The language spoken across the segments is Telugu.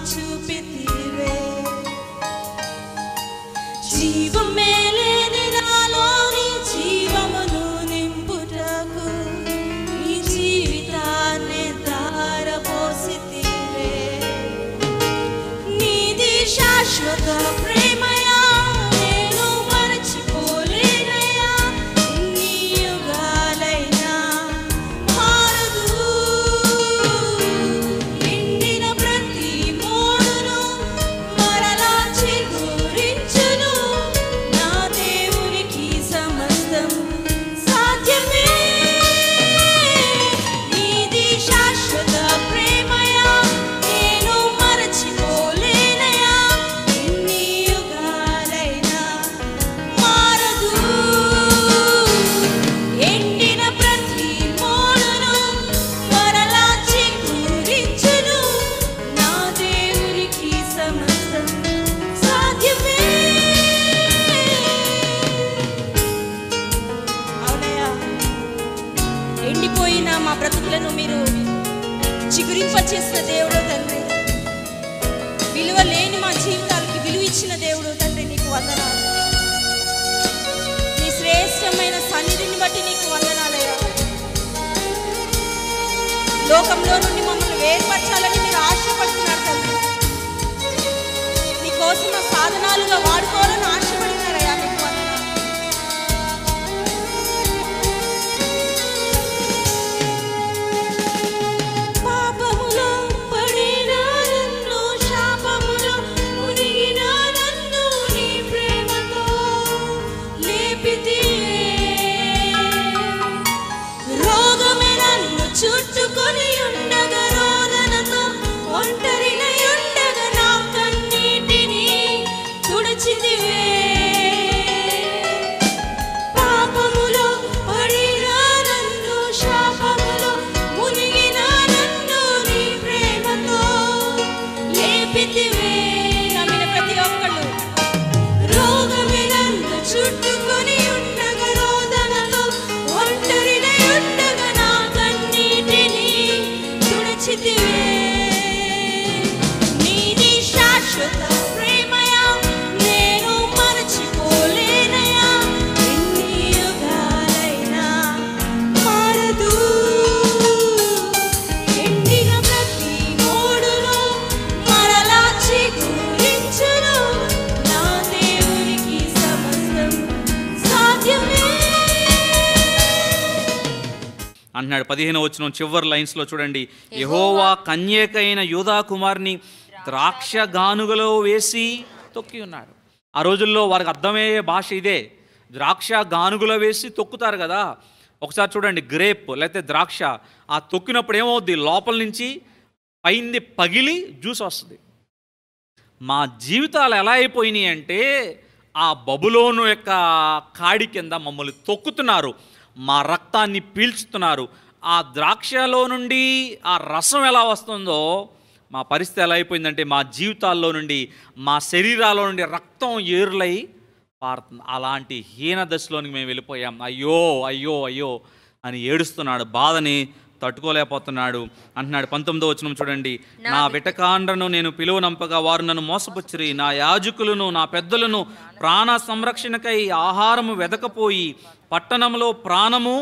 చూపితివే జీవమే లేని నాలోని జీవమును నింపుటకు నీ జీవితాన్ని ధారపోసితివే నీది శాశ్వత ప్రేమయా నేను మరచిపోలేనయా ఎన్ని యుగాలైనా మారదు ఎండిన ప్రతి మోడును మరలా చిగురించును నా దేవునికి సమస్తం సాధ్యమే నీది శాశ్వత ప్రేమయా నేను మరచిపోలేనయా ఎన్ని యుగాలైనా మారదు ఎండిన ప్రతి మోడును మరలా చిగురించును నా దేవునికి సమస్తం సాధ్యమే అవునయ్యా ఎండిపోయిన మా బ్రతుకులను మీరు చిగురింపచేసిన దేవుడు తండ్రి విలువ లేని మా జీవితాలకి విలువ ఇచ్చిన దేవుడు తండ్రి నీకు వందనాలు నీ శ్రేష్టమైన సన్నిధిని బట్టి నీకు వందనాలయ్యా లోకంలో నుండి మమ్మల్ని వేరుపరచాలని మీరు ఆశపడుతున్నారు తండ్రి నీ కోసం ఆ సాధనాలుగా వాడుకోవాలని ఆశపడుతున్నారయ్యా నీకు వందనాలు పాపములో పడిన నన్ను శాపములో మునిగిన నన్ను నీ ప్రేమతో లేపితివే రోగమే నన్ను చుట్టుకొని ఉండగా రోదనతో ఒంటరినై ఉండగా నా కన్నీటిని తుడిచితివే పాపములో పడిన నన్ను శాపములో మునిగిన నన్ను నీ ప్రేమతో లేపితివే నమ్మిన ప్రతి ఒక్కళ్ళు రోగమే నన్ను చుట్టుకొని ఉండగా రోదనతో ఒంటరినై ఉండగా నా కన్నీటిని తుడిచితివే నీది శాశ్వత ప్రేమయా నేను మరచిపోలేనయా ఎన్ని యుగాలైనా మారదు ఎండిన ప్రతి మోడును మరలా చిగురించును నా దేవునికి సమస్తం సాధ్యమే అంటున్నాడు. 15వ వచనం చివరి లైన్స్లో చూడండి. యెహోవా కన్యకైన యూదా కుమార్ని ద్రాక్ష గానుగలో వేసి తొక్కి ఉన్నాడు. ఆ రోజుల్లో వారికి అర్థమయ్యే భాష ఇదే. ద్రాక్ష గానుగలో వేసి తొక్కుతారు కదా. ఒకసారి చూడండి, గ్రేప్ లేకపోతే ద్రాక్ష ఆ తొక్కినప్పుడు ఏమవుద్ది, లోపల నుంచి పైంది పగిలి జ్యూస్ వస్తుంది. మా జీవితాలు ఎలా అయిపోయినాయి అంటే ఆ బబులోను యొక్క కాడి కింద మమ్మల్ని తొక్కుతున్నారు, మా రక్తాన్ని పీల్చుతున్నారు. ఆ ద్రాక్షలో నుండి ఆ రసం ఎలా వస్తుందో మా పరిస్థితి ఎలా అయిపోయిందంటే మా జీవితాల్లో నుండి మా శరీరాల్లో నుండి రక్తం ఏరులై పారుతుంది. అలాంటి హీన దశలోనికి మేము వెళ్ళిపోయాం. అయ్యో అయ్యో అయ్యో అని ఏడుస్తున్నాడు, బాధని తట్టుకోలేకపోతున్నాడు. అంటున్నాడు 19వ వచనం చూడండి. నా విటకాండ్రను నేను పిలువనంపగా వారు నన్ను మోసపుచ్చిరి, నా యాజకులను నా పెద్దలను ప్రాణ సంరక్షణకై ఆహారము వెదకపోయి పట్టణంలో ప్రాణము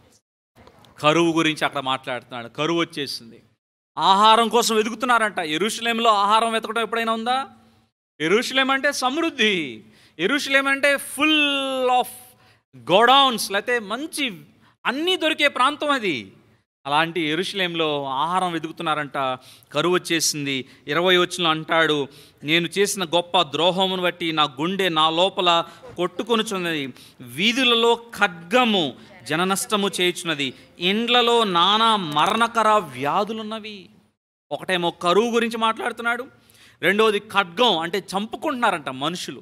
కరువు గురించి అక్కడ మాట్లాడుతున్నాడు. కరువు వచ్చేసింది, ఆహారం కోసం వెతుకుతున్నారంట. యెరూషలేములో ఆహారం వెతకడం ఎప్పుడైనా ఉందా? యెరూషలేం అంటే సమృద్ధి, యెరూషలేం అంటే ఫుల్ ఆఫ్ గోడౌన్స్, లేకపోతే మంచి అన్నీ దొరికే ప్రాంతం అది. అలాంటి యెరూషలేంలో ఆహారం వెతుకుతున్నారంట. కరువు వచ్చేసింది. 20వ వచనంలో అంటాడు, నేను చేసిన గొప్ప ద్రోహమును బట్టి నా గుండె నా లోపల కొట్టుకొనుచున్నది, వీధులలో ఖడ్గము జననష్టము చేయుచున్నది, ఇండ్లలో నానా మరణకర వ్యాధులున్నవి. ఒకటేమో కరువు గురించి మాట్లాడుతున్నాడు, రెండవది ఖడ్గం అంటే చంపుకుంటున్నారంట మనుషులు.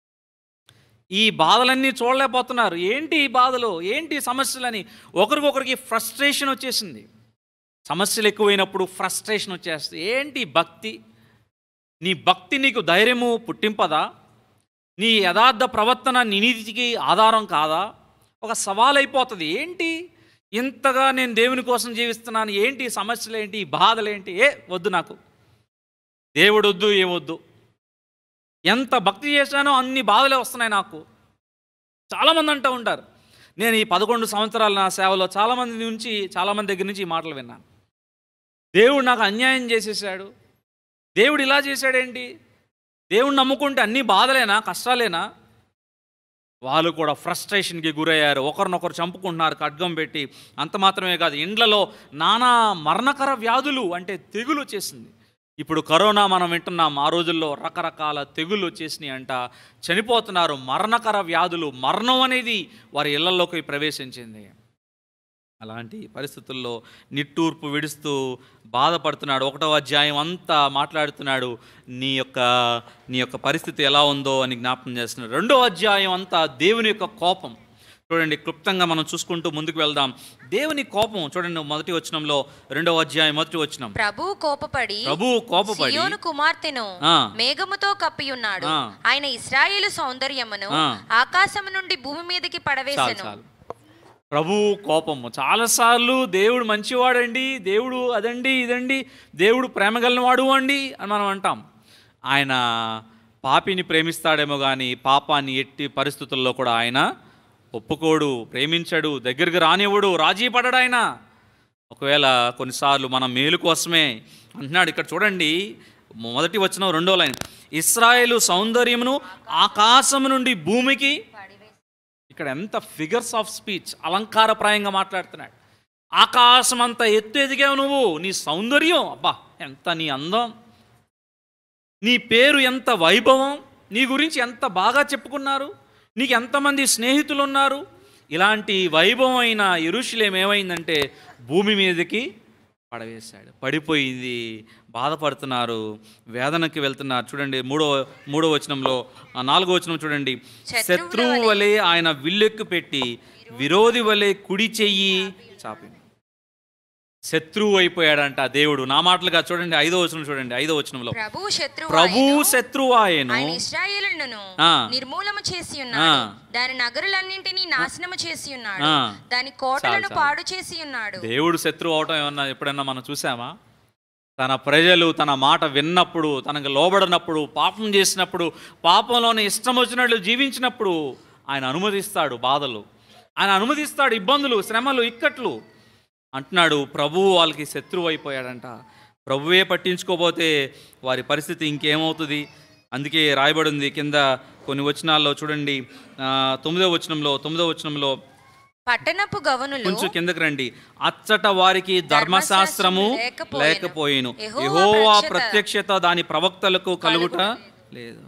ఈ బాధలన్నీ చూడలేకపోతున్నారు. ఏంటి ఈ బాధలు, ఏంటి సమస్యలని ఒకరికొకరికి ఫ్రస్ట్రేషన్ వచ్చేసింది. సమస్యలు ఎక్కువైనప్పుడు ఫ్రస్ట్రేషన్ వచ్చేస్తుంది. ఏంటి భక్తి, నీ భక్తి నీకు ధైర్యము పుట్టింపదా? నీ యథార్థ ప్రవర్తన నీ నీతికి ఆధారం కాదా? ఒక సవాల్ అయిపోతుంది. ఏంటి ఇంతగా నేను దేవుని కోసం జీవిస్తున్నాను, ఏంటి సమస్యలు, ఏంటి బాధలు, ఏంటి? వద్దు నాకు. దేవుడొద్దు ఏమొద్దు, ఎంత భక్తి చేశానో అన్ని బాధలే వస్తున్నాయి నాకు. చాలామంది అంటూ ఉంటారు. నేను ఈ 11 సంవత్సరాల నా సేవలో చాలామంది దగ్గర నుంచి ఈ మాటలు విన్నాను. దేవుడు నాకు అన్యాయం చేసేసాడు, దేవుడు ఇలా చేశాడేంటి, దేవుడు నమ్ముకుంటే అన్ని బాధలేనా, కష్టాలేనా? వాళ్ళు కూడా ఫ్రస్ట్రేషన్కి గురయ్యారు, ఒకరినొకరు చంపుకుంటున్నారు ఖడ్గం పెట్టి. అంత మాత్రమే కాదు, ఇండ్లలో నానా మరణకర వ్యాధులు, అంటే తెగులు వచ్చేసింది. ఇప్పుడు కరోనా మనం వింటున్నాం, ఆ రోజుల్లో రకరకాల తెగులు వచ్చేసినాయి అంట, చనిపోతున్నారు, మరణకర వ్యాధులు, మరణం అనేది వారి ఇళ్లలోకి ప్రవేశించింది. అలాంటి పరిస్థితుల్లో నిట్టూర్పు విడుస్తూ బాధపడుతున్నాడు. 1వ అధ్యాయం అంతా మాట్లాడుతున్నాడు నీ యొక్క పరిస్థితి ఎలా ఉందో అని జ్ఞాపకం చేస్తున్నాడు. 2వ అధ్యాయం అంతా దేవుని యొక్క కోపం. చూడండి, క్లుప్తంగా మనం చూసుకుంటూ ముందుకు వెళ్దాం. దేవుని కోపం చూడండి, మొదటి వచనంలో, 2వ అధ్యాయం మొదటి వచనం. ప్రభువు కోపపడి సియోను కుమార్తెను మేఘముతో కప్పి ఉన్నాడు, ఆయన ఇశ్రాయేలు సౌందర్యమును ఆకాశము నుండి భూమి మీదకి పడవేసెను. ప్రభు కోపము. చాలాసార్లు దేవుడు మంచివాడండి, దేవుడు అదండి ఇదండి, దేవుడు ప్రేమగలవాడు అండి అని మనం అంటాం. ఆయన పాపిని ప్రేమిస్తాడేమో కానీ పాపాన్ని ఎట్టి పరిస్థితుల్లో కూడా ఆయన ఒప్పుకోడు, ప్రేమించడు, దగ్గరికి రానివ్వడు, రాజీ పడడు ఆయన. ఒకవేళ కొన్నిసార్లు మన మేలు కోసమే అంటున్నాడు. ఇక్కడ చూడండి, మొదటి వచనం 2వ లైన్, ఇశ్రాయేలు సౌందర్యమును ఆకాశము నుండి భూమికి. ఇక్కడ ఎంత ఫిగర్స్ ఆఫ్ స్పీచ్, అలంకారప్రాయంగా మాట్లాడుతున్నాడు. ఆకాశం అంత ఎత్తు ఎదిగావు నువ్వు, నీ సౌందర్యం, అబ్బా ఎంత నీ అందం, నీ పేరు ఎంత వైభవం, నీ గురించి ఎంత బాగా చెప్పుకున్నారు, నీకు ఎంతమంది స్నేహితులు ఉన్నారు. ఇలాంటి వైభవమైన యెరూషలేము ఏమైందంటే భూమి మీదకి పడవేశాడు, పడిపోయింది, బాధపడుతున్నారు, వేదనకి వెళ్తున్నారు. చూడండి, మూడో వచనంలో, 4వ వచనం చూడండి, శత్రువు వలె ఆయన విల్లెక్కు పెట్టి విరోధి వలె కుడి చెయ్యి చాపింది. శత్రువు అయిపోయాడంట దేవుడు. నా మాటలుగా చూడండి, 5వ వచనం చూడండి, 5వ వచనంలో, ప్రభువు శత్రువు ఆయను ఇశ్రాయేలును నిర్మూలము చేసి ఉన్నాడు, దాని నగరులన్నింటినీ నాశనము చేసి ఉన్నాడు, దాని కోటలను పాడు చేసి ఉన్నాడు. దేవుడు శత్రువు అవటం ఏమన్నా ఎప్పుడన్నా మనం చూసామా? తన ప్రజలు తన మాట విన్నప్పుడు, తనకు లోబడినప్పుడు, పాపం చేసినప్పుడు, పాపంలోనే ఇష్టం వచ్చినట్లు జీవించినప్పుడు ఆయన అనుమతిస్తాడు బాధలు, ఆయన అనుమతిస్తాడు ఇబ్బందులు, శ్రమలు, ఇక్కట్లు. అంటున్నాడు ప్రభువు వాళ్ళకి శత్రువు అయిపోయాడంట. ప్రభువే పట్టించుకోపోతే వారి పరిస్థితి ఇంకేమవుతుంది? అందుకే రాయబడింది కింద కొన్ని వచనాల్లో చూడండి, 9వ వచనంలో పట్టణపు గవనులు, కొంచెం కిందకి రండి, అచ్చట వారికి ధర్మశాస్త్రము లేకపోయేను, యెహోవా ప్రత్యక్షత దాని ప్రవక్తలకు కలుగుట లేదు.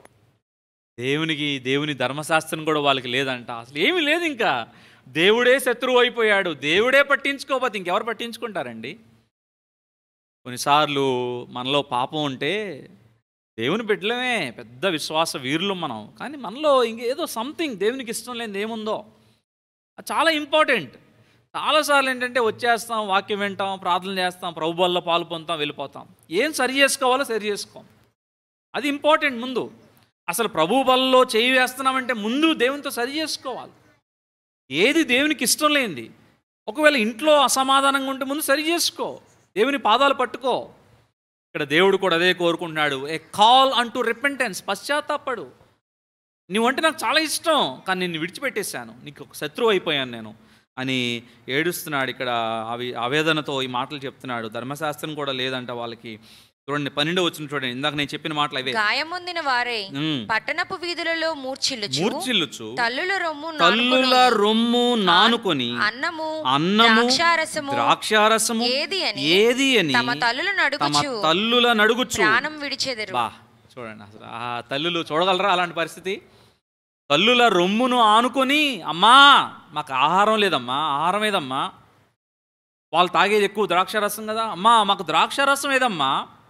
దేవుని ధర్మశాస్త్రం కూడా వాళ్ళకి లేదంట, అసలు ఏమీ లేదు. ఇంకా దేవుడే శత్రువు అయిపోయాడు, దేవుడే పట్టించుకోకపోతే ఇంకెవరు పట్టించుకుంటారండి? కొన్నిసార్లు మనలో పాపం ఉంటే, దేవుని బిడ్డలమే, పెద్ద విశ్వాస వీరులు మనం, కానీ మనలో ఇంకేదో సంథింగ్ దేవునికి ఇష్టం లేనిది ఏముందో అది చాలా ఇంపార్టెంట్. చాలాసార్లు ఏంటంటే వచ్చేస్తాం, వాక్యం వింటాం, ప్రార్థన చేస్తాం, ప్రభు వల్ల పాలు పొందుతాం, వెళ్ళిపోతాం. ఏం సరి చేసుకోవాలో సరి చేసుకోం, అది ఇంపార్టెంట్. ముందు అసలు ప్రభు బలలో చేయి వేస్తున్నామంటే ముందు దేవునితో సరి చేసుకోవాలి. ఏది దేవునికి ఇష్టం లేనిది, ఒకవేళ ఇంట్లో అసమాధానంగా ఉంటే ముందు సరి చేసుకో, దేవుని పాదాలు పట్టుకో. ఇక్కడ దేవుడు కూడా అదే కోరుకుంటున్నాడు, ఏ కాల్ అంటూ రిపెంటెన్స్, పశ్చాత్తాపడు. నువ్వంటే నాకు చాలా ఇష్టం, కానీ నిన్ను విడిచిపెట్టేశాను, నీకు ఒక శత్రువు అయిపోయాను నేను అని ఏడుస్తున్నాడు. ఇక్కడ ఆవేదనతో ఈ మాటలు చెప్తున్నాడు. ధర్మశాస్త్రం కూడా లేదంట వాళ్ళకి. చూడండి, 12వ వచనం చూడండి, ఇందాక నేను చెప్పిన మాటలు అవే. గాయముందిన వారే పట్టణపు వీధులలో మూర్ఛిల్లుచు తల్లుల రొమ్ము నానుకొని అన్నము ద్రాక్షారసము ఏది అని తమ తల్లుల నడుగుచు ప్రాణం విడిచెదరు. చూడండి, అసలు ఆ తల్లులు చూడగలరా అలాంటి పరిస్థితి? తల్లుల రొమ్మును ఆనుకొని, అమ్మా మాకు ఆహారం లేదమ్మా, ఆహారం ఏదమ్మా, వాళ్ళు తాగేది ఎక్కువ ద్రాక్షారసం కదా, అమ్మా మాకు ద్రాక్షారసం ఏదమ్మా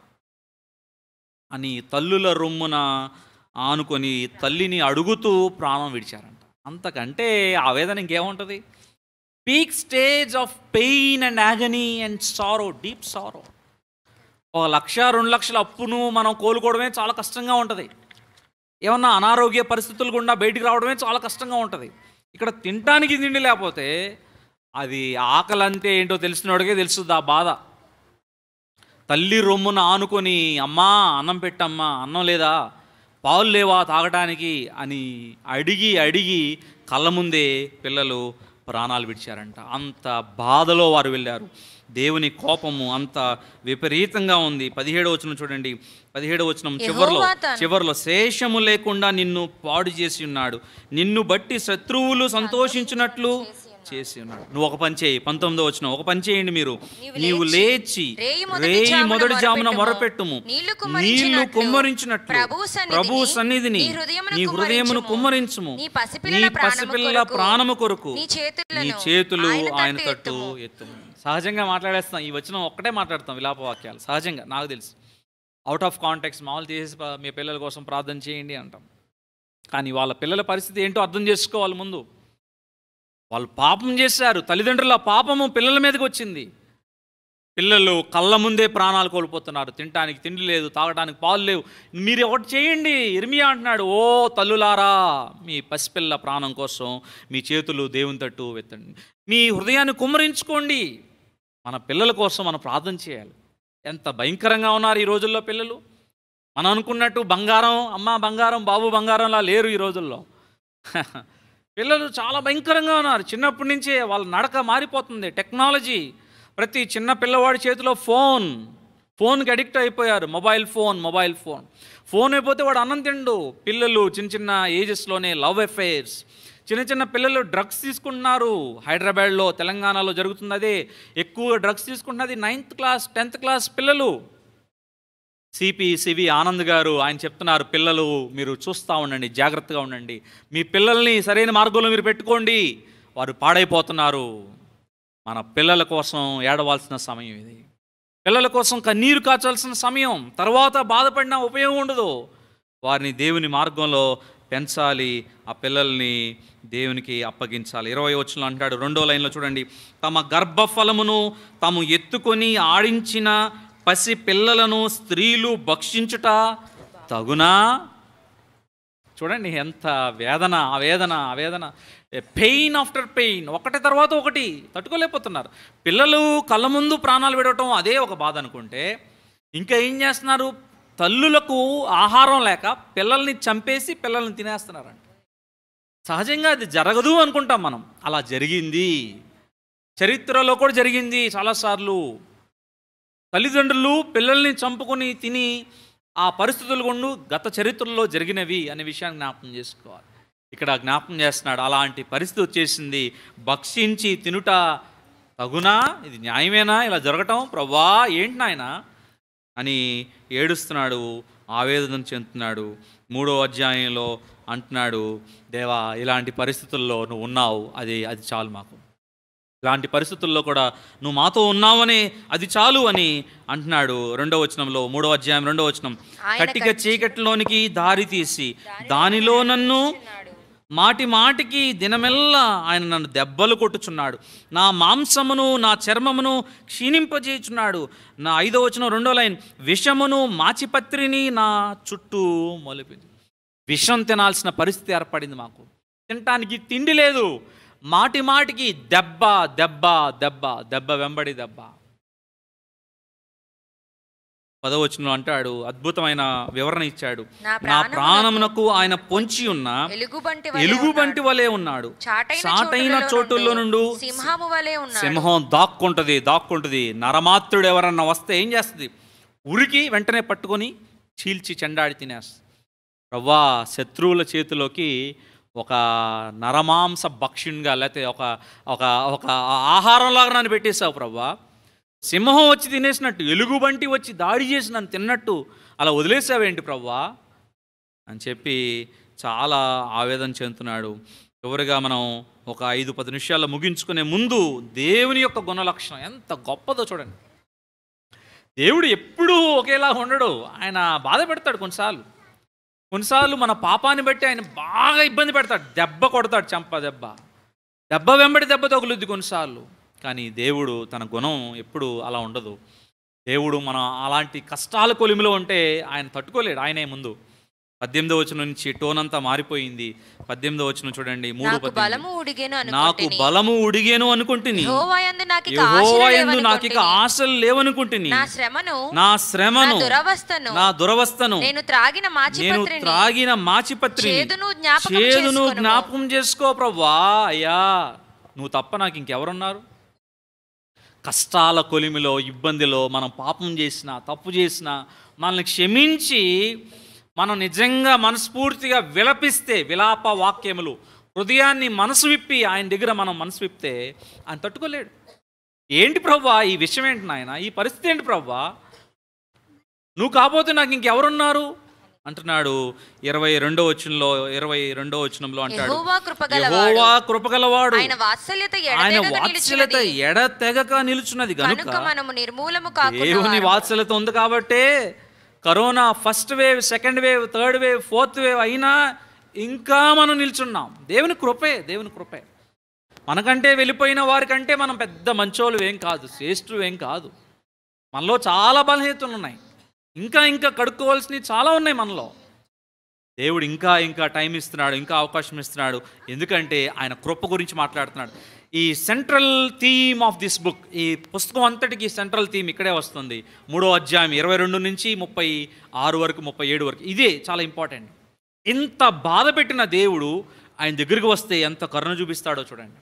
అని తల్లుల రొమ్మున ఆనుకొని తల్లిని అడుగుతూ ప్రాణం విడిచారంట. అంతకంటే ఆవేదన ఇంకేముంటుంది? Peak stage of pain and agony and sorrow, deep sorrow. 1 lakh 2 లక్షల అప్పును మనం కోలుకోవడమే చాలా కష్టంగా ఉంటుంది. ఏమన్నా అనారోగ్య పరిస్థితులు గుండా బయటికి రావడమే చాలా కష్టంగా ఉంటుంది. ఇక్కడ తినటానికి తిండి లేకపోతే అది ఆకలి అంతే ఏంటో తెలిసినోడికే తెలుస్తుంది ఆ బాధ. తల్లి రొమ్మున ఆనుకొని, అమ్మా అన్నం పెట్టమ్మా, అన్నం లేదా, పాలు లేవా తాగటానికి అని అడిగి అడిగి కళ్ళ ముందే పిల్లలు ప్రాణాలు విడిచారంట. అంత బాధలో వారు వెళ్ళారు. దేవుని కోపము అంత విపరీతంగా ఉంది. 17వ వచనం చూడండి. 17వ వచనం చివర్లో శేషము లేకుండా నిన్ను పాడు చేసి ఉన్నాడు, నిన్ను బట్టి శత్రువులు సంతోషించినట్లు చేసి ఉన్నాడు. నువ్వు ఒక పని చేయి. 19వ వచనం, ఒక పని చేయండి మీరు, నీవు లేచి రేయి మొదటి జామున మొరపెట్టుము, నీళ్లు కుమ్మరించినట్లు ప్రభు సన్నిధిని నీ హృదయమును కుమ్మరించుము, నీ పసిపిల్లల ప్రాణము కొరకు నీ చేతులు ఆయన తట్టు ఎత్తుము. సహజంగా మాట్లాడేస్తాం, ఈ వచనం ఒక్కటే మాట్లాడతాం విలాప వాక్యాలు సహజంగా, నాకు తెలుసు. అవుట్ ఆఫ్ కాంటెక్స్ట్ మామూలు తీసేసి మీ పిల్లల కోసం ప్రార్థన చేయండి అంటాం. కానీ వాళ్ళ పిల్లల పరిస్థితి ఏంటో అర్థం చేసుకోవాలి. ముందు వాళ్ళు పాపం చేశారు, తల్లిదండ్రుల పాపము పిల్లల మీదకి వచ్చింది. పిల్లలు కళ్ళ ముందే ప్రాణాలు కోల్పోతున్నారు. తినడానికి తిండి లేదు, తాగడానికి పాలు లేవు. మీరు ఒకటి చేయండి, ఇర్మియా అంటున్నాడు, ఓ తల్లులారా, మీ పసిపిల్ల ప్రాణం కోసం మీ చేతులు దేవుని తట్టు ఎత్తండి, మీ హృదయాన్ని కుమ్మరించుకోండి. మన పిల్లల కోసం మనం ప్రార్థన చేయాలి. ఎంత భయంకరంగా ఉన్నారు ఈ రోజుల్లో పిల్లలు. మనం అనుకున్నట్టు బంగారం, అమ్మ బంగారం, బాబు బంగారంలా లేరు ఈ రోజుల్లో. పిల్లలు చాలా భయంకరంగా ఉన్నారు. చిన్నప్పటి నుంచే వాళ్ళ నడక మారిపోతుంది. టెక్నాలజీ, ప్రతి చిన్న పిల్లవాడి చేతిలో ఫోన్కి అడిక్ట్ అయిపోయారు. మొబైల్ ఫోన్ అయిపోతే వాడు అన్నం తిండు. పిల్లలు చిన్న చిన్న ఏజెస్లోనే లవ్ అఫైర్స్, చిన్న పిల్లలు డ్రగ్స్ తీసుకుంటున్నారు. హైదరాబాద్లో, తెలంగాణలో జరుగుతుంది అదే. ఎక్కువగా డ్రగ్స్ తీసుకుంటున్నది 9th క్లాస్ 10th క్లాస్ పిల్లలు. సివి ఆనంద్ గారు ఆయన చెప్తున్నారు, పిల్లలు మీరు చూస్తూ ఉండండి, జాగ్రత్తగా ఉండండి, మీ పిల్లల్ని సరైన మార్గంలో మీరు పెట్టుకోండి, వారు పాడైపోతున్నారు. మన పిల్లల కోసం ఏడవాల్సిన సమయం ఇది. పిల్లల కోసం కన్నీరు కాచాల్సిన సమయం. తర్వాత బాధపడినా ఉపయోగం ఉండదు. వారిని దేవుని మార్గంలో పెంచాలి, ఆ పిల్లల్ని దేవునికి అప్పగించాలి. 20వ వచనంలో అంటాడు, 2వ లైన్లో చూడండి, తమ గర్భఫలమును తాము ఎత్తుకొని ఆడించిన పసి పిల్లలను స్త్రీలు భక్షించుట తగునా? చూడండి ఎంత వేదన, ఆవేదన, పెయిన్ ఆఫ్టర్ పెయిన్, ఒకటి తర్వాత ఒకటి తట్టుకోలేకపోతున్నారు. పిల్లలు కళ్ళ ముందు ప్రాణాలు విడవటం అదే ఒక బాధ అనుకుంటే, ఇంకా ఏం చేస్తున్నారు, తల్లులకు ఆహారం లేక పిల్లల్ని చంపేసి పిల్లల్ని తినేస్తున్నారంట. సహజంగా అది జరగదు అనుకుంటాం మనం, అలా జరిగింది. చరిత్రలో కూడా జరిగింది చాలాసార్లు. తల్లిదండ్రులు పిల్లల్ని చంపుకొని తిని ఆ పరిస్థితులు గుండు గత చరిత్రలో జరిగినవి అనే విషయాన్ని జ్ఞాపకం చేసుకోవాలి. ఇక్కడ జ్ఞాపకం చేస్తున్నాడు, అలాంటి పరిస్థితి వచ్చేసింది. భక్షించి తినుట తగునా? ఇది న్యాయమేనా ఇలా జరగటం? ప్రభువా ఏంటి నాయనా అని ఏడుస్తున్నాడు, ఆవేదన చెందుతున్నాడు. 3వ అధ్యాయంలో అంటున్నాడు, దేవా ఇలాంటి పరిస్థితుల్లో నువ్వు ఉన్నావు, అది చాలు మాకు. ఇలాంటి పరిస్థితుల్లో కూడా నువ్వు మాతో ఉన్నావని అది చాలు అని అంటున్నాడు. 2వ వచనంలో, 3వ అధ్యాయం 2వ వచనం, కట్టిక చీకటిలోనికి దారి తీసి దానిలో నన్ను మాటికి దినమెల్లా ఆయన నన్ను దెబ్బలు కొట్టుచున్నాడు, నా మాంసమును నా చర్మమును క్షీణింపజేయుచున్నాడు. నా 5వ వచనం 2వ లైన్, విషమును మాచిపత్రిని నా చుట్టూ మొలిపింది. విషం తినాల్సిన పరిస్థితి ఏర్పడింది మాకు. తినటానికి తిండి లేదు. మాటికి దెబ్బ వెంబడి దెబ్బ. 10వ వచనంలో అంటాడు, అద్భుతమైన వివరణ ఇచ్చాడు, నా ప్రాణమునకు ఆయన పొంచి ఉన్న ఎలుగుబంటి వలె ఉన్నాడు, చాటైన చోటుల్లో నుండి సింహం దాక్కుంటుంది. నరమాత్రుడు ఎవరన్నా వస్తే ఏం చేస్తుంది, ఉరికి వెంటనే పట్టుకొని చీల్చి చెండాడి తినేస్తుంది. ప్రవ్వా శత్రువుల చేతిలోకి ఒక నరమాంస భక్షునిగా, లేకపోతే ఒక ఆహారంలాగా నన్ను పెట్టేశావు ప్రవ్వా. సింహం వచ్చి తినేసినట్టు, ఎలుగుబంటి వచ్చి దాడి చేసి నన్ను తిన్నట్టు అలా వదిలేసావేంటి ప్రవ్వా అని చెప్పి చాలా ఆవేదన చెందుతున్నాడు. చివరిగా మనం ఒక 5-10 నిమిషాల్లో ముగించుకునే ముందు దేవుని యొక్క గుణలక్షణం ఎంత గొప్పదో చూడండి. దేవుడు ఎప్పుడూ ఒకేలా ఉండడు. ఆయన బాధ పెడతాడు కొన్నిసార్లు మన పాపాన్ని బట్టి ఆయన బాగా ఇబ్బంది పెడతాడు, దెబ్బ కొడతాడు, దెబ్బ వెంబడి దెబ్బ తగులుద్ది కొన్నిసార్లు. కానీ దేవుడు తన గుణం ఎప్పుడు అలా ఉండదు. దేవుడు మనం అలాంటి కష్టాల కొలిమిలో ఉంటే ఆయన తట్టుకోలేడు, ఆయనే ముందు. 18వ వచనం నుంచి టోన్ అంతా మారిపోయింది. 18వ వచనం చూడండి. 3:18 నాకు బలము ఉడిగేను అనుకుంటుని, యెహోవా యందు నాకిక ఆశలు లేవనుకుంటుని, నా శ్రమను నా దురవస్థను నేను త్రాగిన మాచిపత్రిని చేదును జ్ఞాపకం చేసుకో ప్రభువా. అయ్యా, నువ్వు తప్ప నాకు ఇంకెవరున్నారు? కష్టాల కొలిమిలో, ఇబ్బందిలో మనం పాపం చేసినా, తప్పు చేసినా మనల్ని క్షమించి మనం నిజంగా మనస్ఫూర్తిగా విలపిస్తే, విలాప వాక్యములు, హృదయాన్ని మనసు విప్పి ఆయన దగ్గర మనం మనసు విప్పితే ఆయన తట్టుకోలేడు. ఏంటి ప్రభువా ఈ విషయం, ఏంటి నాయన ఈ పరిస్థితి, ఏంటి ప్రభువా, నువ్వు కాకపోతే నాకు ఇంకెవరున్నారు అంటున్నాడు. 22వ వచనంలో అంటాడు, యెహోవా కృపగలవాడు, ఆయన వాత్సల్యత ఎడతెగక నిలుచున్నది గనుక. దేవుని వాత్సల్యత ఉంది కాబట్టే corona first wave, second wave, third wave, fourth wave అయినా ఇంకా మనం నిల్చున్నాం. దేవుని కృపే. మనకంటే వెళ్ళిపోయిన వారికంటే మనం పెద్ద మంచోళ్ళు ఏం కాదు, శ్రేష్ఠులు ఏం కాదు. మనలో చాలా బలహీనతలు ఉన్నాయి, ఇంకా కడుక్కోవాల్సినవి చాలా ఉన్నాయి మనలో. దేవుడు ఇంకా టైం ఇస్తున్నాడు, ఇంకా అవకాశం ఇస్తున్నాడు. ఎందుకంటే ఆయన కృప గురించి మాట్లాడుతున్నాడు. ఈ central theme of this book, ఈ పుస్తకం అంతటికి సెంట్రల్ థీమ్ ఇక్కడే వస్తుంది. 3వ అధ్యాయం 22 నుంచి 36 వరకు, 37 వరకు. ఇదే చాలా ఇంపార్టెంట్. ఇంత బాధ పెట్టిన దేవుడు ఆయన దగ్గరికి వస్తే ఎంత కరుణ చూపిస్తాడో చూడండి.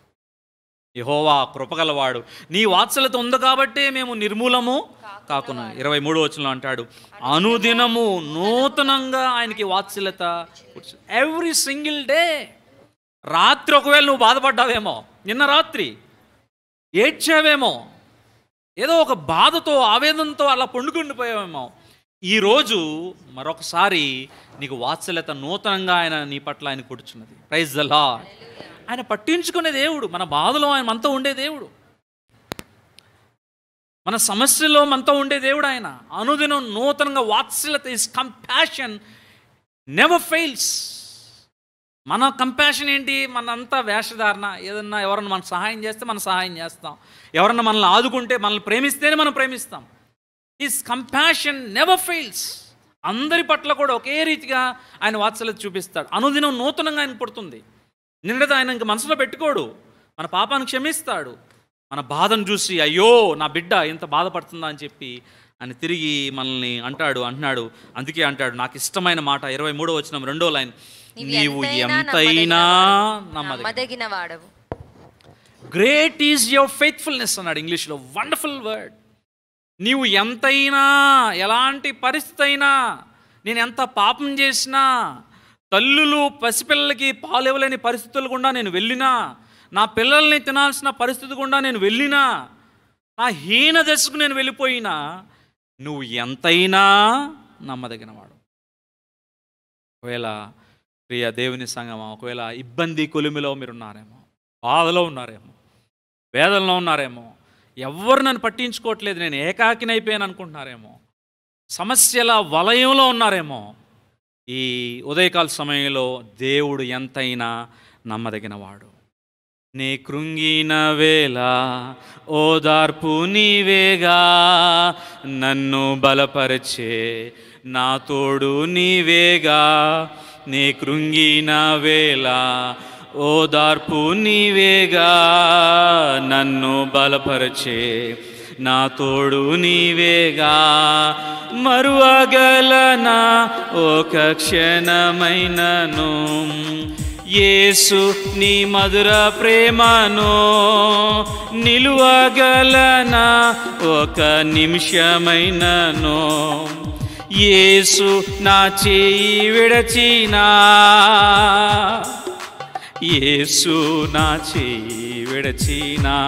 యెహోవా కృపగలవాడు, నీ వాత్సల్యత ఉంది కాబట్టే మేము నిర్మూలము కాకున్నా. 23వ వచనంలో అంటాడు, అనుదినము నూతనంగా ఆయనకి వాత్సల్యత. Every single day. రాత్రి ఒకవేళ నువ్వు బాధపడ్డావేమో, నిన్న రాత్రి ఏడ్చావేమో, ఏదో ఒక బాధతో, ఆవేదనతో అలా పండుకుండిపోయావేమో, ఈరోజు మరొకసారి నీకు వాత్సల్యత నూతనంగా ఆయన నీ పట్ల ఆయన కూర్చున్నది. Praise the Lord. ఆయన పట్టించుకునే దేవుడు. మన బాధలో ఆయన మనతో ఉండే దేవుడు, మన సమస్యలో మనతో ఉండే దేవుడు ఆయన. అనుదినం నూతనంగా వాత్సల్యత, ఇస్ కంపాషన్ నెవర్ ఫెయిల్స్. మన కంపాషన్ ఏంటి? మనంతా వేషధారణ. ఏదన్నా ఎవరన్నా మనకు సహాయం చేస్తే మనం సహాయం చేస్తాం, ఎవరన్నా మనల్ని ఆదుకుంటే, మనల్ని ప్రేమిస్తేనే మనం ప్రేమిస్తాం. His compassion never fails. అందరి పట్ల కూడా ఒకే రీతిగా ఆయన వాత్సల్యత చూపిస్తాడు. అనుదినం నూతనంగా ఆయన పుడుతుంది. నిన్నటిది ఆయన ఇంక మనసులో పెట్టుకోడు. మన పాపాన్ని క్షమిస్తాడు. మన బాధను చూసి అయ్యో నా బిడ్డ ఎంత బాధపడుతుందా అని చెప్పి ఆయన తిరిగి మనల్ని అంటున్నాడు. అందుకే అంటాడు, నాకు ఇష్టమైన మాట 23వ వచనం 2వ లైన్, నీవు ఎంతైనా నమ్మదగిన వాడవు. గ్రేట్ ఈజ్ యువర్ ఫెయిత్ఫుల్నెస్ అన్నాడు ఇంగ్లీష్లో. Wonderful word. నీవు ఎంతైనా, ఎలాంటి పరిస్థితి అయినా, నేను ఎంత పాపం చేసినా, తల్లులు పసిపిల్లలకి పాలు ఇవ్వలేని పరిస్థితులు గుండా నేను వెళ్ళినా, నా పిల్లల్ని తినాల్సిన పరిస్థితి గుండా నేను వెళ్ళినా, నా హీన దశకు నేను వెళ్ళిపోయినా, నువ్వు ఎంతైనా నమ్మదగినవాడు. ఒకవేళ ప్రియ దేవుని సంగమా, ఒకవేళ ఇబ్బంది కొలిమిలో మీరున్నారేమో, బాధలో ఉన్నారేమో, వేదనలో ఉన్నారేమో, ఎవ్వరు నన్ను పట్టించుకోవట్లేదు, నేను ఏకాకినైపోయాను అనుకుంటున్నారేమో, సమస్యల వలయంలో ఉన్నారేమో, ఈ ఉదయకాల సమయంలో దేవుడు ఎంతైనా నమ్మదగినవాడు. నే కృంగిన వేళ ఓదార్పు నీవేగా, నన్ను బలపరిచే నా తోడు నీవేగా. నే కృంగిన వేళ ఓదార్పు నీవేగా, నన్ను బలపరిచే నా తోడు నీవేగా. మరువగలనా ఒక క్షణమైనను యేసు నీ మధుర ప్రేమను, నిలువగలనా ఒక నిమిషమైనను యేసు నా చేయి విడచినా, యేసు నా చేయి విడచినా.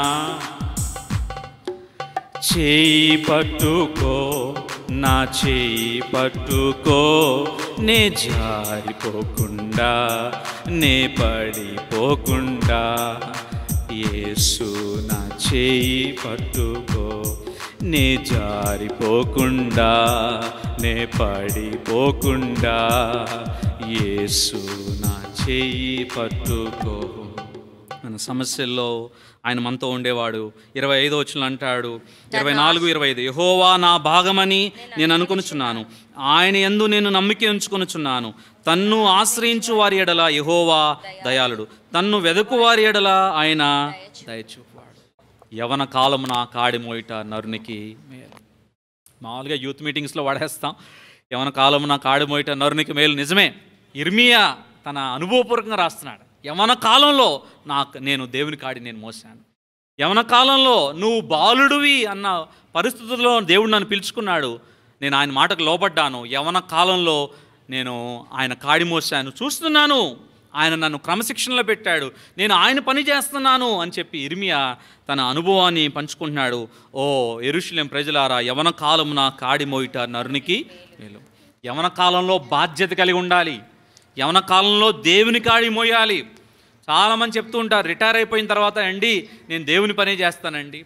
చేయి పట్టుకో, నా చేయి పట్టుకో, నే జారిపోకుండా, నే పడిపోకుండా. యేసు నా చేయి పట్టుకో, నే జారిపోకుండా, నే పడిపోకుండా. యేసు నా చేయి పట్టుకో. మన సమస్యల్లో ఆయన మనతో ఉండేవాడు. 25వ వచనంలో అంటాడు, 24, 25, యెహోవా నా భాగమని నేను అనుకొనుచున్నాను, ఆయన యందు నేను నమ్మిక ఉంచుకొనుచున్నాను. తన్ను ఆశ్రయించు వారి ఎడల యెహోవా దయాళుడు, తన్ను వెదకు వారి ఎడల ఆయన దయచూపువాడు. యవన కాలమున కాడి మోయిట నరునికి మేలు. మామూలుగా యూత్ మీటింగ్స్లో వాడేస్తాం, యవన కాలమున కాడి మోయిట నరునికి మేలు. నిజమే, ఇర్మియా తన అనుభవపూర్వకంగా రాస్తున్నాడు. యవన కాలంలో నేను దేవుని కాడి నేను మోసాను. యవన కాలంలో నువ్వు బాలుడివి అన్న పరిస్థితుల్లో దేవుడు నన్ను పిలుచుకున్నాడు. నేను ఆయన మాటకు లోబడ్డాను. యవన కాలంలో నేను ఆయన కాడి మోసాను, చూస్తున్నాను ఆయన నన్ను క్రమశిక్షణలో పెట్టాడు, నేను ఆయన పని చేస్తున్నాను అని చెప్పి ఇర్మియా తన అనుభవాన్ని పంచుకుంటున్నాడు. ఓ యెరూషలేము ప్రజలారా, యవన కాలమున కాడి మోయిట నరునికి మేలు. యవన కాలంలో బాధ్యత కలిగి ఉండాలి. యవన కాలంలో దేవుని కాడి మోయాలి. చాలామంది చెప్తూ ఉంటారు, రిటైర్ అయిపోయిన తర్వాత అండి నేను దేవుని పనే చేస్తానండి.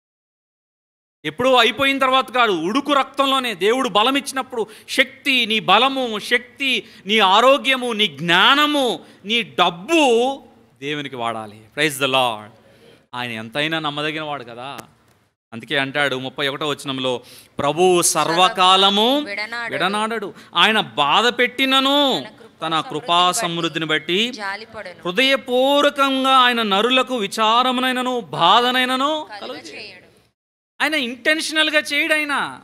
ఎప్పుడూ అయిపోయిన తర్వాత కాదు, ఉడుకు రక్తంలోనే దేవుడు బలం ఇచ్చినప్పుడు శక్తి, నీ బలము, శక్తి, నీ ఆరోగ్యము, నీ జ్ఞానము, నీ డబ్బు దేవునికి వాడాలి. Praise the Lord. ఆయన ఎంతైనా నమ్మదగిన వాడు కదా. అందుకే అంటాడు 31వ వచనంలో, ప్రభువు సర్వకాలము విడనాడడు, ఆయన బాధ పెట్టినను తన కృపా సమృద్ధిని బట్టి హృదయపూర్వకంగా ఆయన నరులకు విచారమునైనను బాధనైనను కలుగజేయడు. ఆయన ఇంటెన్షనల్గా చేయడు.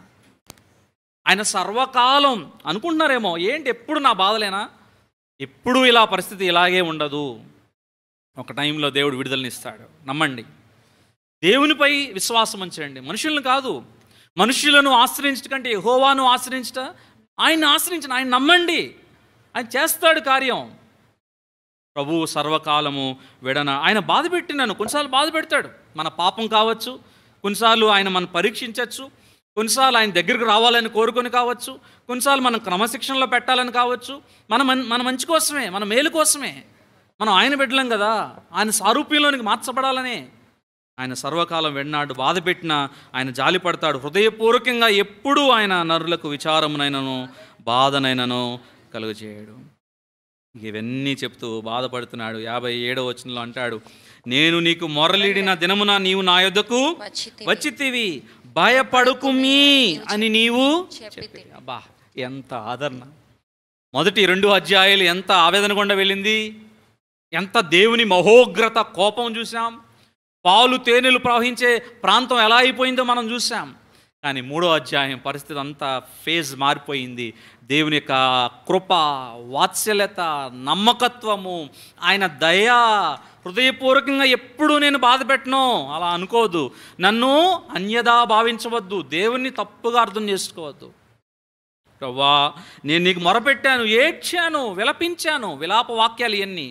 ఆయన సర్వకాలం అనుకుంటున్నారేమో, ఏంటి ఎప్పుడు నా బాధలేనా, ఎప్పుడు ఇలా పరిస్థితి ఇలాగే ఉండదు. ఒక టైంలో దేవుడు విడుదలనిస్తాడు. నమ్మండి, దేవునిపై విశ్వాసం ఉంచండి, మనుషులను కాదు. మనుషులను ఆశ్రయించట కంటే యెహోవాను ఆశ్రయించట, ఆయన్ని ఆశ్రయించండి, ఆయన నమ్మండి, ఆయన చేస్తాడు కార్యం. ప్రభువు సర్వకాలము ఆయన బాధ పెట్టినాను. కొన్నిసార్లు బాధ పెడతాడు, మన పాపం కావచ్చు, కొన్నిసార్లు ఆయన మనం పరీక్షించవచ్చు, కొన్నిసార్లు ఆయన దగ్గరికి రావాలని కోరుకొని కావచ్చు, కొన్నిసార్లు మనం క్రమశిక్షణలో పెట్టాలని కావచ్చు. మన మంచి కోసమే, మన మేలు కోసమే. మనం ఆయన బిడ్డలం కదా, ఆయన సారూప్యంలోనికి మార్చబడాలనే. ఆయన సర్వకాలం వెన్నాడు, బాధ పెట్టినా ఆయన జాలి పడతాడు. హృదయపూర్వకంగా ఎప్పుడూ ఆయన నరులకు విచారమునైనను బాధనైనను కలుగజేయడు. ఇవన్నీ చెప్తూ బాధపడుతున్నాడు. 57వ వచనంలో అంటాడు, నేను నీకు మొరలిడిన దినమున నీవు నా యొద్దకు వచ్చితివి, భయపడుకుమీ అని నీవు చెప్పి. అబ్బా, ఎంత ఆదరణ! మొదటి 2 అధ్యాయాలు ఎంత ఆవేదన గుండా వెళ్ళింది, ఎంత దేవుని మహోగ్రత కోపం చూసాం, పాలు తేనెలు ప్రవహించే ప్రాంతం ఎలా అయిపోయిందో మనం చూసాం. కానీ 3వ అధ్యాయం పరిస్థితి అంతా ఫేజ్ మారిపోయింది. దేవుని యొక్క కృప, వాత్సల్యత, నమ్మకత్వము, ఆయన దయ, హృదయపూర్వకంగా ఎప్పుడూ నేను బాధ పెట్టను అలా అనుకోవద్దు, నన్ను అన్యదా భావించవద్దు, దేవుణ్ణి తప్పుగా అర్థం చేసుకోవద్దు. ప్రభువా, నేను నీకు మొరపెట్టాను, ఏడ్చాను, విలపించాను. విలాప వాక్యాలు ఇవన్నీ,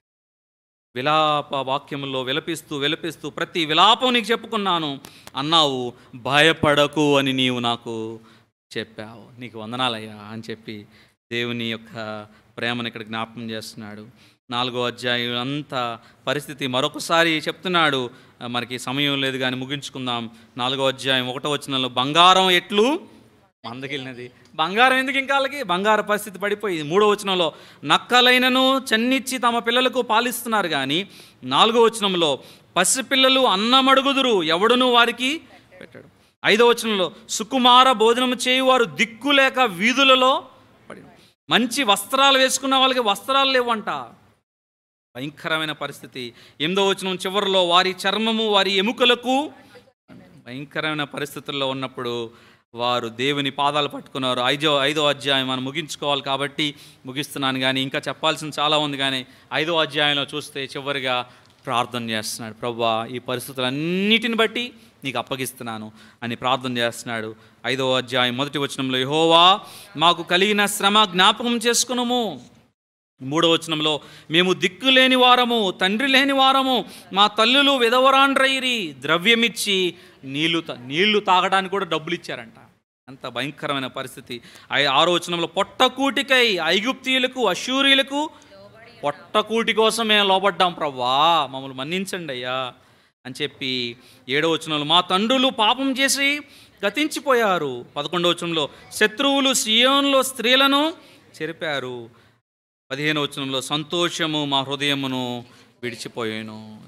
విలాప వాక్యములో విలపిస్తూ ప్రతి విలాపం నీకు చెప్పుకున్నాను అన్నావు. భయపడకు అని నీవు నాకు చెప్పావు, నీకు వందనాలయ్యా అని చెప్పి దేవుని యొక్క ప్రేమను ఇక్కడ జ్ఞాపకం చేస్తున్నాడు. 4వ అధ్యాయం అంతా పరిస్థితి మరొకసారి చెప్తున్నాడు. మనకి సమయం లేదు కానీ ముగించుకుందాం. 4వ అధ్యాయం 1వ వచనంలో, బంగారం ఎట్లు మందగిలినది. బంగారం ఎందుకు ఇంకా వాళ్ళకి? బంగారు పరిస్థితి పడిపోయింది. 3వ వచనంలో, నక్కలైనను చెన్నిచ్చి తమ పిల్లలకు పాలిస్తున్నారు కానీ 4వ వచనంలో, పసిపిల్లలు అన్నమడుగుదురు ఎవడును వారికి పెట్టాడు. 5వ వచనంలో, సుకుమార భోజనము చేయువారు దిక్కులేక వీధులలో పడి, మంచి వస్త్రాలు వేసుకున్న వాళ్ళకి వస్త్రాలు లేవంట. భయంకరమైన పరిస్థితి. 8వ వచనం చివరిలో, వారి చర్మము వారి ఎముకలకు. భయంకరమైన పరిస్థితుల్లో ఉన్నప్పుడు వారు దేవుని పాదాలు పట్టుకున్నారు. 5వ అధ్యాయం మనం ముగించుకోవాలి కాబట్టి ముగిస్తున్నాను, కానీ ఇంకా చెప్పాల్సింది చాలా ఉంది. కానీ 5వ అధ్యాయంలో చూస్తే చివరిగా ప్రార్థన చేస్తున్నాడు. ప్రభువా, ఈ పరిస్థితులన్నిటిని బట్టి నీకు అప్పగిస్తున్నాను అని ప్రార్థన చేస్తున్నాడు. 5వ అధ్యాయం 1వ వచనంలో, యెహోవా మాకు కలిగిన శ్రమ జ్ఞాపకం చేసుకునుము. 3వ వచనంలో, మేము దిక్కు లేని వారము, తండ్రి లేని వారము, మా తల్లులు విధవరాండ్రైరి, ద్రవ్యమిచ్చి నీళ్లు తాగడానికి కూడా డబ్బులు ఇచ్చారంట. అంత భయంకరమైన పరిస్థితి. 6వ వచనంలో, పొట్టకూటికై ఐగుప్తీయులకు అష్షూరీయులకు పొట్టకూటి కోసం మేము లోబడ్డాం, ప్రభువా మమ్మల్ని మన్నించండి అయ్యా అని చెప్పి 7వ వచనంలో, మా తండ్రులు పాపం చేసి గతించిపోయారు. 11వ వచనంలో, శత్రువులు సియోనులో స్త్రీలను చెరిపారు. 15వ వచనంలో, సంతోషము మా హృదయమును విడిచిపోయాను.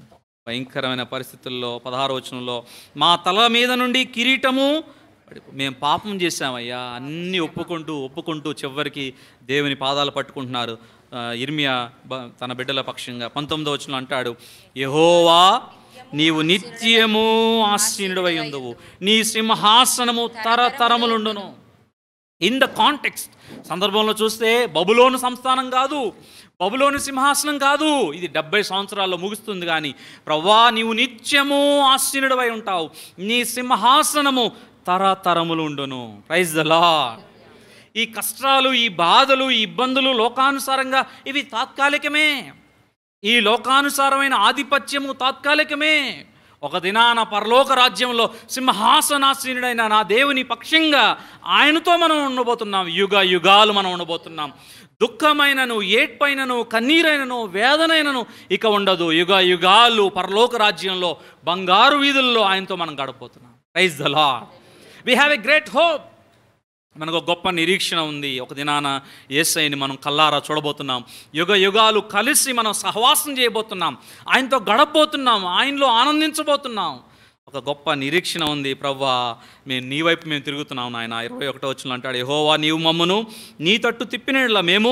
భయంకరమైన పరిస్థితుల్లో 16వ వచనంలో మా తల మీద నుండి కిరీటము మేము పాపం చేశామయ్యా అన్నీ ఒప్పుకుంటూ చివరికి దేవుని పాదాలు పట్టుకుంటున్నారు. ఇర్మియా తన బిడ్డల పక్షంగా 19వ వచనంలో అంటాడు, యెహోవా నీవు నిత్యము ఆసీనుడవై ఉందువు, నీ సింహాసనము తరతరములుండును. ఇన్ ద కాంటెక్స్ట్ సందర్భంలో చూస్తే బబులోను సంస్థానం కాదు, బబులోను సింహాసనం కాదు, ఇది 70 సంవత్సరాల్లో ముగుస్తుంది. కానీ ప్రభువా నీవు నిత్యము ఆసీనుడవై ఉంటావు, నీ సింహాసనము తరతరములు ఉండును. Praise the Lord. ఈ కష్టాలు, ఈ బాధలు, ఈ ఇబ్బందులు లోకానుసారంగా ఇవి తాత్కాలికమే. ఈ లోకానుసారమైన ఆధిపత్యము తాత్కాలికమే. ఒక దినాన పరలోక రాజ్యంలో సింహాసనాసీనుడైన నా దేవుని పక్షంగా ఆయనతో మనం ఉండబోతున్నాం. యుగ యుగాలు మనం ఉండబోతున్నాం. దుఃఖమైనను, ఏడ్పైనను, కన్నీరైనను, వేదనైనను ఇక ఉండదు. యుగ యుగాలు పరలోక రాజ్యంలో బంగారు వీధుల్లో ఆయనతో మనం గడపబోతున్నాం. Praise the Lord. We have a great hope. మనకు గొప్ప నిరీక్షణ ఉంది. ఒక దినాన యేసయ్యని మనం కల్లారా చూడబోతున్నాం. యుగ యుగాలు కలిసి మనం సహవాసం చేయబోతున్నాం, ఆయనతో గడపబోతున్నాం, ఆయనలో ఆనందించబోతున్నాం. ఒక గొప్ప నిరీక్షణ ఉంది. ప్రభువా నీ వైపు మేము తిరుగుతున్నాం నాయన. 21వ వచనంలో అంటాడు, యెహోవా నీవు మమ్మను నీ తట్టు తిప్పినట్లా మేము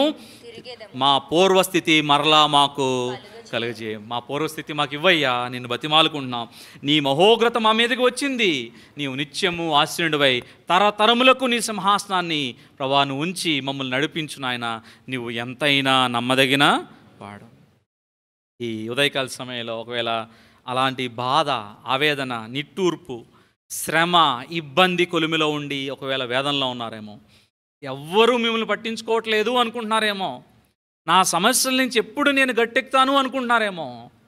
మా పూర్వస్థితి మరలా మాకు కలుగజేయం. మా పూర్వస్థితి మాకు ఇవ్వయ్యా, నిన్ను బతిమాలుకుంటున్నాం. నీ మహోగ్రత మా మీదకి వచ్చింది. నీవు నిత్యము ఆసీనుడివై తరతరములకు నీ సింహాసనాన్ని ప్రభువా నువ్వు ఉంచి మమ్మల్ని నడిపించు నాయన. నీవు ఎంతైనా నమ్మదగిన వాడు. ఈ ఉదయకాల సమయంలో ఒకవేళ అలాంటి బాధ, ఆవేదన, నిట్టూర్పు, శ్రమ, ఇబ్బంది కొలిమిలో ఉండి ఒకవేళ వేదనలో ఉన్నారేమో, ఎవ్వరూ మిమ్మల్ని పట్టించుకోవట్లేదు అనుకుంటున్నారేమో, నా సమస్యల నుంచి ఎప్పుడు నేను గట్టెక్కుతాను అనుకుంటున్నారేమో,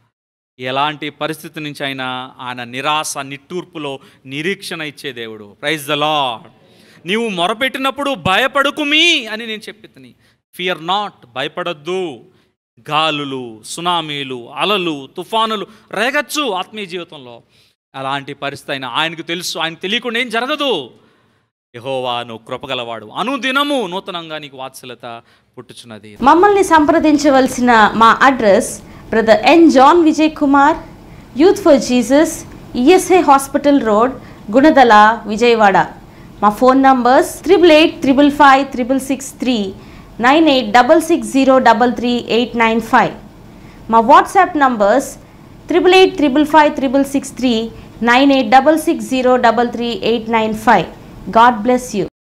ఎలాంటి పరిస్థితి నుంచి అయినా ఆయన నిరాశ, నిట్టూర్పులో నిరీక్షణ ఇచ్చే దేవుడు. Praise the Lord. నీవు మొరపెట్టినప్పుడు భయపడుకుమి అని నేను చెప్పితిని. ఫియర్ నాట్, భయపడొద్దు. గాలులు, సునామీలు, అలలు, తుఫానులు రేగచ్చు ఆత్మీయ జీవితంలో. అలాంటి పరిస్థితి అయినా ఆయనకు తెలుసు. ఆయనకు తెలియకుండా ఏం జరగదు. యెహోవా నువ్వు కృపగలవాడు, అనుదినము నూతనంగా నీకు వాత్సల్యత పుట్టుచున్నది. మమ్మల్ని సంప్రదించవలసిన మా address brother N John Vijay Kumar, youth for Jesus, ESI hospital road, Gunadala, Vijayawada. మా ఫోన్ నంబర్స్ 88555663, 9866033895. మా WhatsApp numbers 88555663, 9866033895. God bless you.